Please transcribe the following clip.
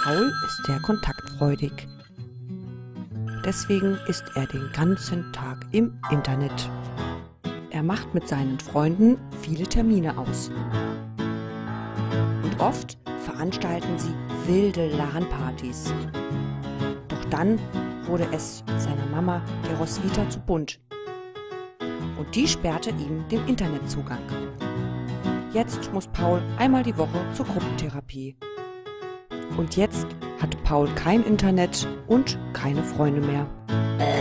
Paul ist sehr kontaktfreudig. Deswegen ist er den ganzen Tag im Internet. Er macht mit seinen Freunden viele Termine aus. Und oft veranstalten sie wilde LAN-Partys. Doch dann wurde es seiner Mama, der Roswitha, zu bunt. Und die sperrte ihm den Internetzugang. Jetzt muss Paul einmal die Woche zur Gruppentherapie. Und jetzt hat Paul kein Internet und keine Freunde mehr.